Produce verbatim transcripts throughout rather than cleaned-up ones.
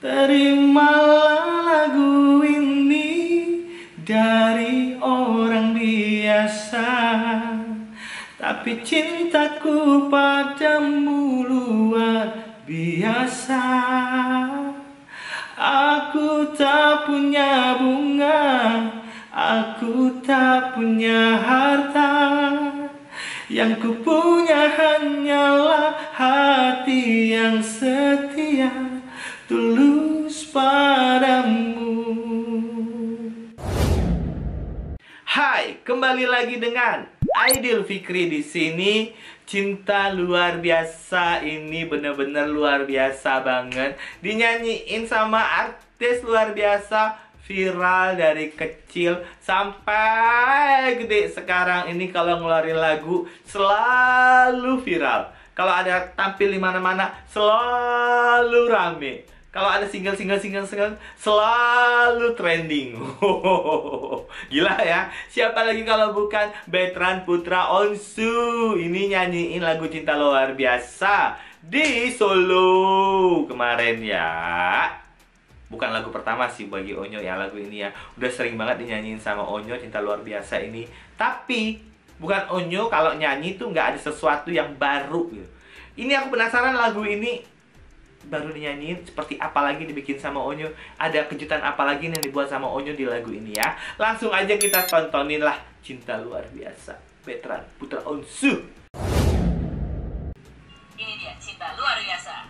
Terimalah lagu ini dari orang biasa, tapi cintaku padamu luar biasa. Aku tak punya bunga, aku tak punya harta, yang ku punya hanyalah hati yang setia, tulus padamu. Hai, kembali lagi dengan Aidil Fikri di sini. Cinta luar biasa ini bener-bener luar biasa banget. Dinyanyiin sama artis luar biasa, viral dari kecil sampai gede. Sekarang ini kalau ngeluarin lagu selalu viral. Kalau ada tampil di mana-mana selalu rame. Kalau ada single, single, single, single, selalu trending. Gila ya. Siapa lagi kalau bukan Betran Putra Onsu. Ini nyanyiin lagu cinta luar biasa di Solo kemarin ya. Bukan lagu pertama sih bagi Onyo ya lagu ini ya. Udah sering banget dinyanyiin sama Onyo cinta luar biasa ini. Tapi bukan Onyo kalau nyanyi tuh nggak ada sesuatu yang baru gitu. Ini aku penasaran lagu ini baru dinyanyiin seperti apa lagi dibikin sama Onyo. Ada kejutan apa lagi yang dibuat sama Onyo di lagu ini ya. Langsung aja kita tontonin lah cinta luar biasa Betran Putra Onsu. Ini dia cinta luar biasa.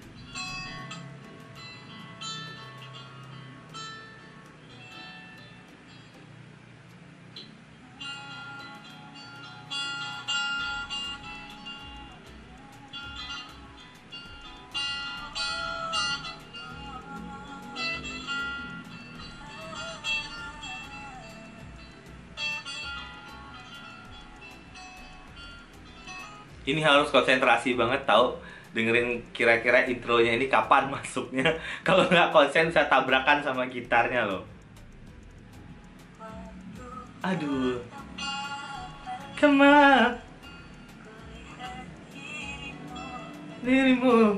Ini harus konsentrasi banget tahu dengerin kira-kira intronya ini kapan masuknya. Kalau nggak konsen bisa tabrakan sama gitarnya loh. Aduh. Kemana dirimu?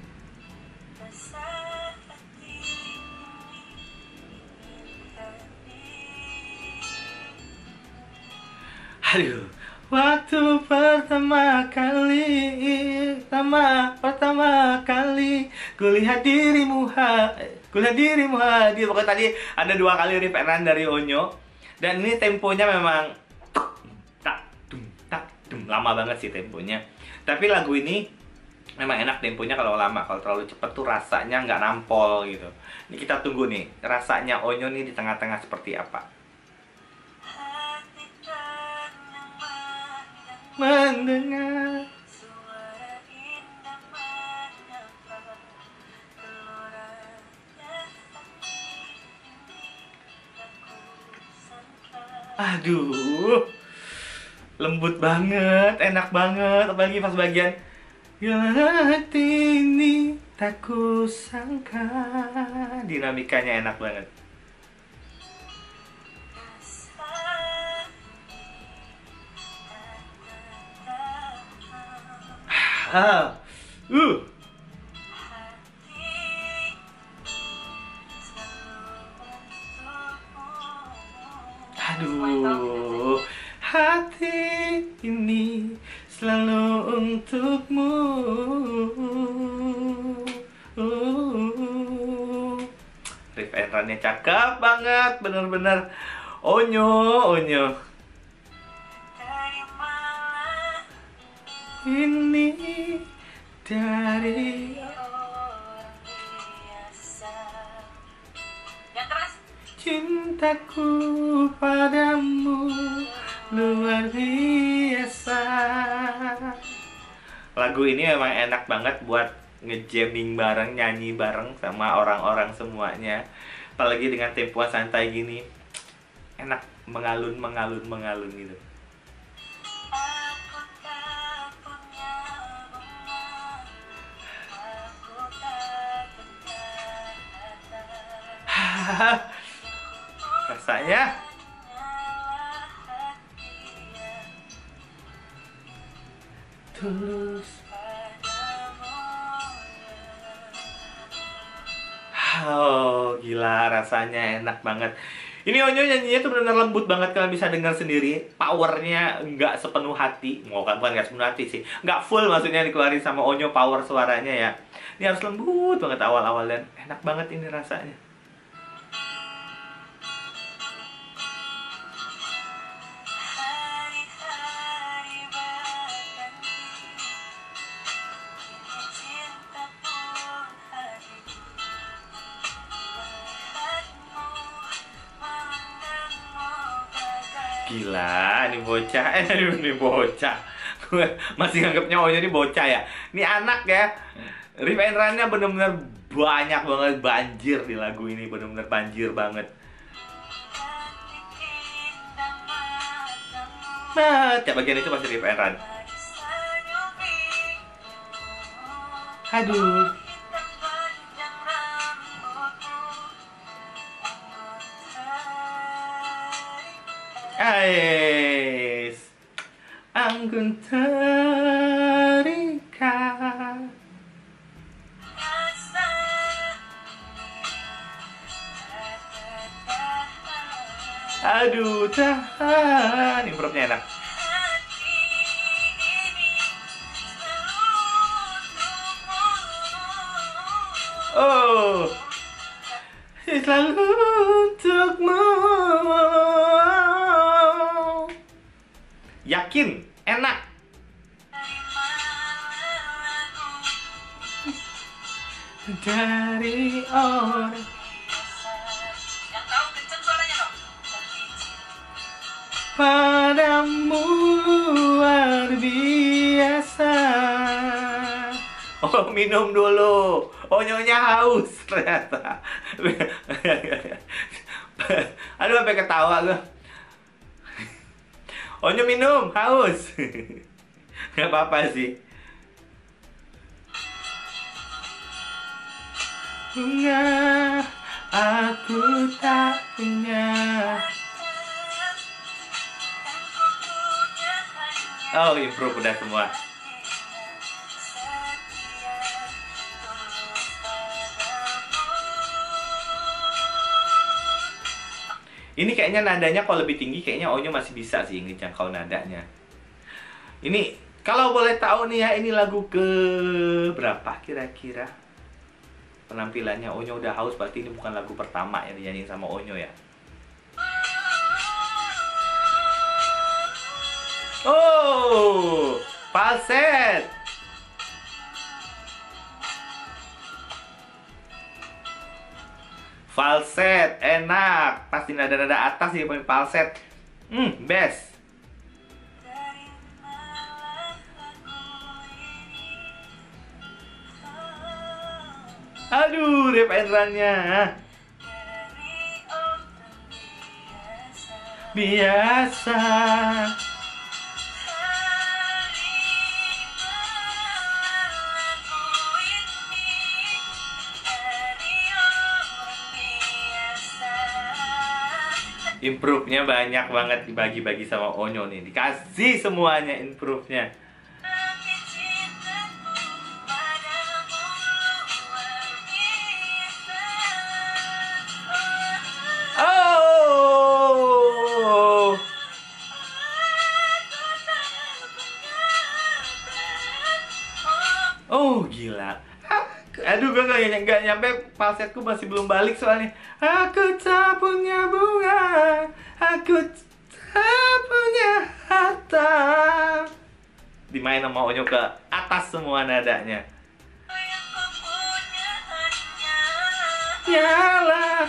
Aduh. Waktu pertama kali, pertama, pertama kali kulihat dirimu, ha, kulihat dirimu hadir. Pokoknya tadi ada dua kali riff and run dari Onyo. Dan ini temponya memang tak, dum, tak, dum. Lama banget sih temponya. Tapi lagu ini memang enak temponya kalau lama. Kalau terlalu cepet tuh rasanya nggak nampol gitu. Ini kita tunggu nih, rasanya Onyo nih di tengah-tengah seperti apa. Mendengar suara indah menyapa gelora hati ini aku sangka. Aduh, lembut banget, enak banget, apalagi pas bagian gelora hati ini tak kusangka. Dinamikanya enak banget. Ah, uh. Aduh, hati ini selalu untukmu. Uh. Riff and run-nya cakep banget, bener-bener Onyo, Onyo. Ini dari cintaku padamu luar biasa. Lagu ini memang enak banget buat ngejamming bareng, nyanyi bareng sama orang-orang semuanya. Apalagi dengan tempoan santai gini, enak mengalun, mengalun, mengalun gitu. Rasanya tulus. Oh, gila, rasanya enak banget. Ini Onyo nyanyinya tuh benar-benar lembut banget, kalian bisa dengar sendiri. Powernya nggak sepenuh hati. Mau kan bukan nggak sepenuh hati sih, nggak full maksudnya dikeluarin sama Onyo power suaranya ya. Ini harus lembut banget awal-awal dan enak banget ini rasanya. Gila, ini bocah, eh ini bocah. Gue masih nganggapnya Onyo ini bocah ya. Ini anak ya. Riff and Run-nya bener-bener banyak banget, banjir di lagu ini, bener-bener banjir banget. Nah, tiap bagian itu pasti Riff and Run. Aduh. Ais, anggun terikat. Aduh, tahan. Improve-nya enak. Oh, selalu untukmu. Yakin, enak. Dari orang. Yang tahu kenceng suaranya dong. Padamu luar biasa. Oh, minum dulu. Onyonya haus ternyata. Aduh, sampai ketawa gue. Onyo minum, haus. Gak apa-apa sih. Bunga, aku tak punya. Oh, improve udah semua. Ini kayaknya nadanya kalau lebih tinggi kayaknya Onyo masih bisa sih ngejangkau nadanya. Ini kalau boleh tahu nih ya, ini lagu ke berapa kira-kira? Penampilannya Onyo udah haus, berarti ini bukan lagu pertama yang dinyanyiin sama Onyo ya. Oh, falset. Falset, enak. Pasti nada-nada atas sih paling falset. Hmm, best. Aduh, Riff and Run-nya. Biasa. Improve-nya banyak banget dibagi-bagi sama Onyo nih. Dikasih semuanya improve-nya. Oh. Oh, gila. Aduh, gue gak, gak nyampe, falsetku masih belum balik soalnya. Aku tak punya bunga, aku tak punya harta. Dimain sama Onyo ke atas semua nadanya. Yalah.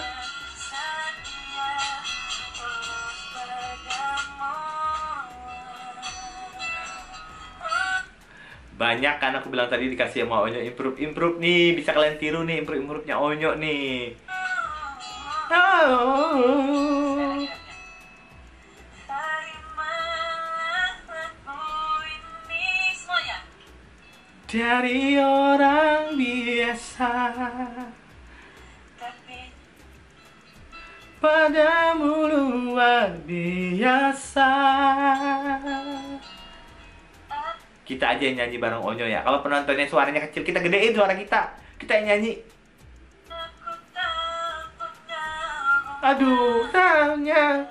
Banyak kan aku bilang tadi dikasih sama Onyo improve-improve nih. Bisa kalian tiru nih improve-improve-nya Onyo nih. Oh. Dari orang biasa, padamu luar biasa. Kita aja yang nyanyi bareng Onyo ya. Kalau penontonnya suaranya kecil, kita gedein suara kita. Kita yang nyanyi. Aduh, tanya.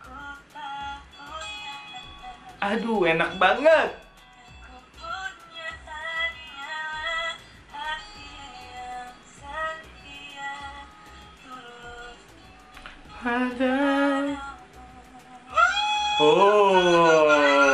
Aduh, enak banget. Ada. Oh.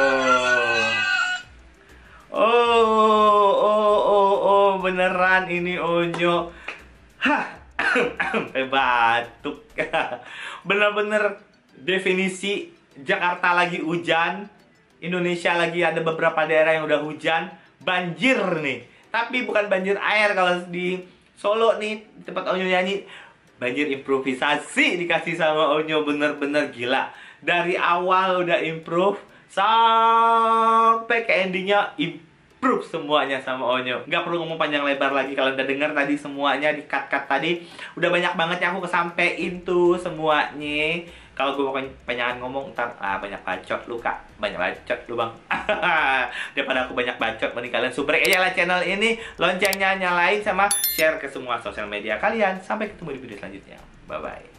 Oh, oh, oh, oh, beneran ini Onyo. Hah. Sampai batuk. Bener-bener definisi Jakarta lagi hujan, Indonesia lagi ada beberapa daerah yang udah hujan, banjir nih. Tapi bukan banjir air kalau di Solo nih, tempat Onyo nyanyi. Banjir improvisasi dikasih sama Onyo, bener-bener gila. Dari awal udah improve sampai ke endingnya improve semuanya sama Onyo. Gak perlu ngomong panjang lebar lagi, kalau udah denger tadi semuanya di cut-cut tadi. Udah banyak banget yang aku kesampein tuh semuanya. Kalau gue pengen ngomong ntar ah, banyak bacot lu kak, banyak bacot lu bang. Daripada aku banyak bacot, mending kalian subrek aja lah channel ini, loncengnya nyalain sama share ke semua sosial media kalian. Sampai ketemu di video selanjutnya, bye bye.